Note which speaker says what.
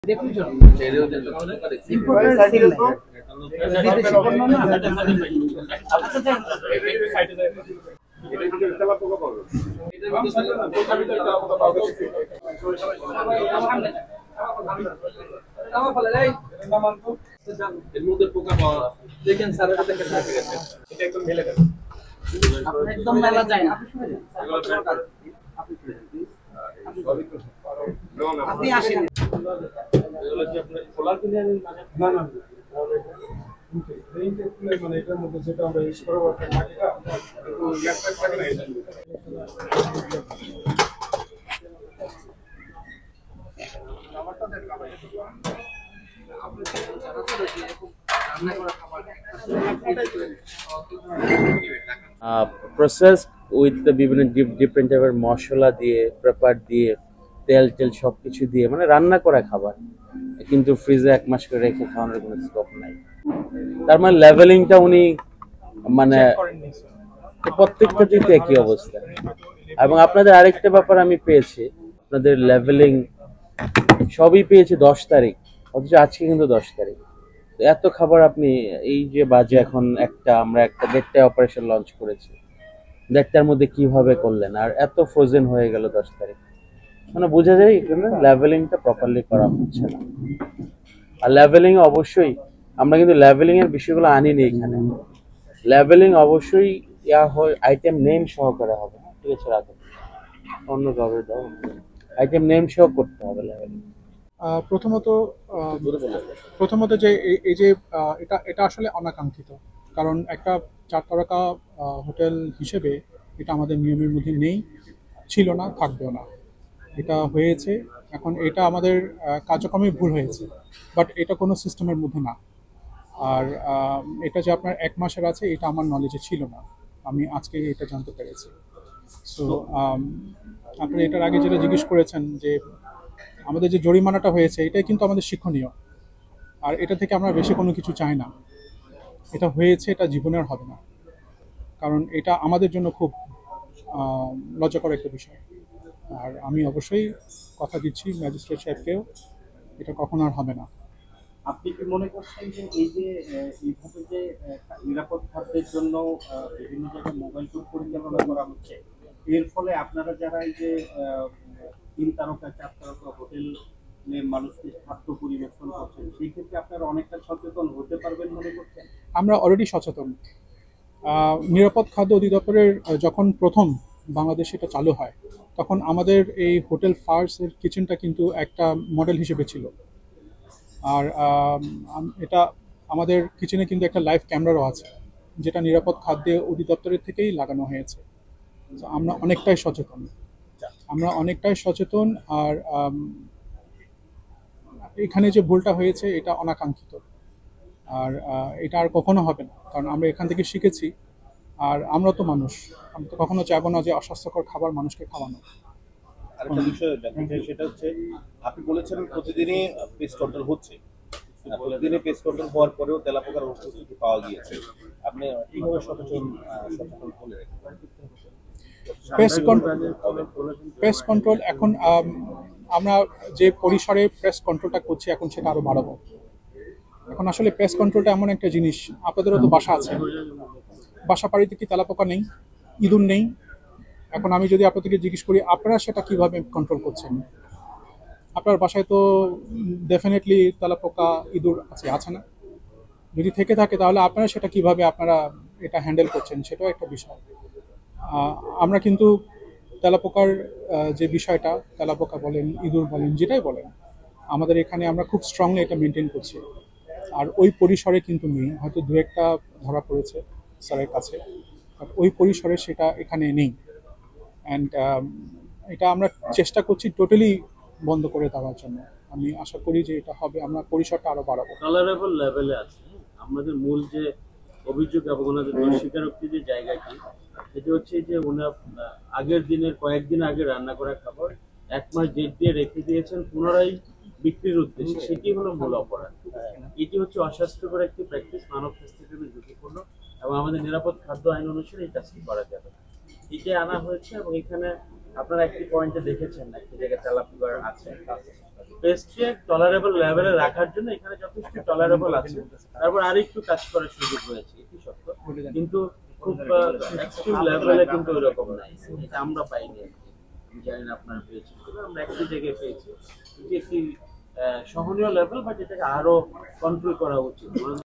Speaker 1: দেখেন স্যার, এটা একদম মেলে দেন, একদম মেলা যায় না। আপনি আসেন, এগুলো কি আপনি খোলা কিনে আনেন? না না, মানে এটার মধ্যে যেটা আমরা ইউজ করবো মাটিটা একটু গ্যাস থাকে না, এটা
Speaker 2: processed with the বিভিন্ন different টাইপের মশলা দিয়ে, পেপার দিয়ে, তেল সবকিছু দিয়ে, মানে রান্না করা খাবার, কিন্তু ফ্রিজে 1 মাস করে রেখে খাওয়ানোর কোনো স্কোপ নাই। তার মানে লেভেলিংটা উনি মানে প্রত্যেকটাতে একই অবস্থা। এবং আপনাদের আরেকটা ব্যাপার আমি পেয়েছি, আপনাদের লেভেলিং সবই পেয়েছি 10 তারিখ, অথচ আজকে কিন্তু 10 তারিখ। এত খাবার আপনি এই যে বাজে এখন আমরা একটা 1:30টায় অপারেশন লঞ্চ করেছি, 1:30টার মধ্যে কিভাবে করলেন? আর এত ফ্রোজেন হয়ে গেল 10 তারিখ, মানে বোঝা যায় এখানে লেভেলিংটা প্রপারলি করা হচ্ছে না। আর লেভেলিং অবশ্যই আমরা কিন্তু লেভেলিং এর বিষয়গুলো আনিনি এখানে। লেভেলিং অবশ্যই আইটেম নেম সহকারে হবে, ঠিক আছে? রাখো অন্য কাউকে দাও, আইটেম নেম সহ করতে হবে লেভেলিং।
Speaker 3: প্রথমত যে এই যে এটা আসলে অনাকাঙ্ক্ষিত, কারণ একটা 4 তারকা হোটেল হিসেবে এটা আমাদের নিয়মের মধ্যে নেই, ছিল না, থাকবেও না। এটা হয়েছে, এখন এটা আমাদের কার্যক্রমে ভুল হয়েছে, বাট এটা কোনো সিস্টেমের মধ্যে না। আর এটা যে আপনার 1 মাসের আছে, এটা আমার নলেজে ছিল না, আমি আজকে এটা জানতে পেরেছি। সো আপনি এটার আগে যেটা জিজ্ঞেস করেছেন যে আমাদের যে জরিমানাটা হয়েছে, এটাই কিন্তু আমাদের শিক্ষণীয়, আর এটা থেকে আমরা বেশি কোনো কিছু চাই না। এটা হয়েছে, এটা জীবনের হবে না, কারণ এটা আমাদের জন্য খুব লজ্জাকর একটা বিষয়। আর আমি অবশ্যই কথা দিচ্ছি ম্যাজিস্ট্রেট সাহেবকেও, এটা কখনো আর হবে না।
Speaker 4: আপনি কি মনে করছেন যে এই যে এইভাবে যে নিরাপদ খাদ্যের জন্য বিভিন্ন জায়গায় মোবাইল ট্যুর পরিচালনা করা হচ্ছে, এর ফলে আপনারা যারা এই যে 3 তারকা 4 তারকা হোটেলে মানুষকে খাদ্য পরিবেশন করছেন, সেই ক্ষেত্রে আপনারা অনেকটা সচেতন হতে পারবেন মনে করছেন?
Speaker 3: আমরা অলরেডি সচেতন। নিরাপদ খাদ্য অধিদপ্তরের যখন প্রথম বাংলাদেশে এটা চালু হয়, তখন আমাদের এই হোটেল ফার্স্টের কিচেনটা কিন্তু একটা মডেল হিসেবে ছিল। আর এটা আমাদের কিচেনে কিন্তু একটা লাইভ ক্যামেরাও আছে, যেটা নিরাপদ খাদ্য অধিদপ্তরের থেকেই লাগানো হয়েছে। আমরা অনেকটাই সচেতন। আর এখানে যে ভুলটা হয়েছে, এটা অনাকাঙ্ক্ষিত, আর এটা আর কখনো হবে না, কারণ আমরা এখান থেকে শিখেছি। আর আমরা তো মানুষ, আমি তো কখনো চাইবো না যে অস্বাস্থ্যকর খাবার মানুষকে খাওয়ানো।
Speaker 5: আরেকটা বিষয় জানতে চাই, সেটা হচ্ছে আপনি বলেছেন প্রতিদিনই পেস্ট কন্ট্রোল হচ্ছে, প্রতিদিনই পেস্ট কন্ট্রোল হওয়ার পরেও তেলাপোকার উপস্থিতি পাওয়া গিয়েছে। আপনি কিভাবে সচেতন বলে রাখবেন?
Speaker 3: পেস্ট কন্ট্রোল এখন আমরা যে পরিসরে পেস্ট কন্ট্রোলটা করছি, এখন সেটা আরো বাড়াবো। এখন আসলে পেস্ট কন্ট্রোলটা এমন একটা জিনিস, আপনাদেরও তো বাসা আছে, বাসা বাড়িতে কি তেলাপোকা নেই, ইঁদুর নেই? এখন আমি যদি আপনাদেরকে জিজ্ঞেস করি, আপনারা সেটা কিভাবে কন্ট্রোল করছেন? আপনার বাসায় তো ডেফিনেটলি তেলাপোকা ইঁদুর আছে না? যদি থেকে থাকে, তাহলে আপনারা সেটা কিভাবে এটা হ্যান্ডেল করছেন, সেটাও একটা বিষয়। আমরা কিন্তু তেলাপোকার যে বিষয়টা, তেলাপোকা বলেন, ইঁদুর বলেন, যেটাই বলেন, আমাদের এখানে আমরা খুব স্ট্রংলি এটা মেনটেন করছি। আর ওই পরিসরে কিন্তু নেই, হয়তো 2-1টা ধরা পড়েছে স্যারের কাছে, বাট ওই পরিসরে সেটা এখানে নেই। অ্যান্ড এটা আমরা চেষ্টা করছি টোটালি বন্ধ করে দেওয়ার জন্য। আমি আশা করি যে এটা হবে, আমরা পরিসরটা আরো বাড়াবো।
Speaker 2: টলারেবল লেভেলে আছে। আমাদের মূল যে অভিযোগ এবং ওনাদের স্বীকারোক্তি যে জায়গাটি, সেটি হচ্ছে যে ওনার আগের দিনের কয়েকদিন আগে রান্না করা খাবার 1 মাস ডেট দিয়ে রেখে দিয়েছেন পুনরায় বিক্রির উদ্দেশ্যে, সেটি হলো মূল অপরাধ। এটি হচ্ছে অস্বাস্থ্যকর একটি প্র্যাকটিস, মানব স্বাস্থ্যের জন্য ঝুঁকিপূর্ণ, এবং আমাদের নিরাপদ খাদ্য আইন অনুসারে এই কাজটি করা যাবে। এটাই আনা হয়েছে, এবং এখানে আপনারা একটি পয়েন্টে দেখেছেন, একটি জায়গায় তেলাপোকা আছে। পেস্টকে টলারেবল লেভেলে রাখার জন্য এখানে যথেষ্ট টলারেবল আছে, তারপর আরেকটু কাজ করার সুযোগ রয়েছে, এটি সত্য। কিন্তু খুব এক্সট্রিম লেভেলে কিন্তু ওইরকম নাই, এটা আমরা পাইনি আর কি। আমি জানি না আপনারা পেয়েছেন কিনা, আমরা একই জায়গায় পেয়েছি। এটি একটি সহনীয় লেভেল, বাট এটাকে আরো কন্ট্রোল করা উচিত।